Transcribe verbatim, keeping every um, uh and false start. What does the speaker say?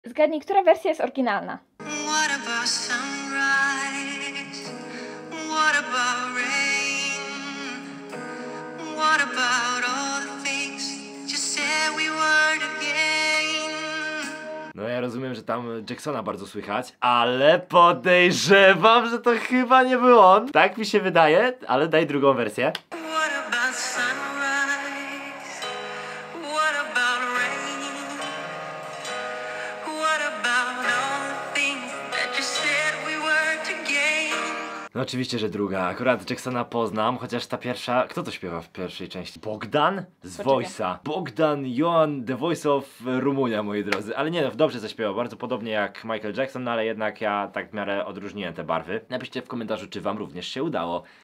Zgadnij, która wersja jest oryginalna. What about sunrise? What about rain? What about all the things that you said we weren't again? No ja rozumiem, że tam Jacksona bardzo słychać, ale podejrzewam, że to chyba nie był on. Tak mi się wydaje, ale daj drugą wersję. What about sunrise? What about rain? What about all the things that you said we weren't again? No oczywiście, że druga. Akurat Jacksona poznam, chociaż ta pierwsza... Kto to śpiewa w pierwszej części? Bogdan? Z Poczekaj. Voice'a. Bogdan Joan, The Voice of Rumunia, moi drodzy. Ale nie no, dobrze zaśpiewał, bardzo podobnie jak Michael Jackson, no ale jednak ja tak w miarę odróżniłem te barwy. Napiszcie w komentarzu, czy wam również się udało.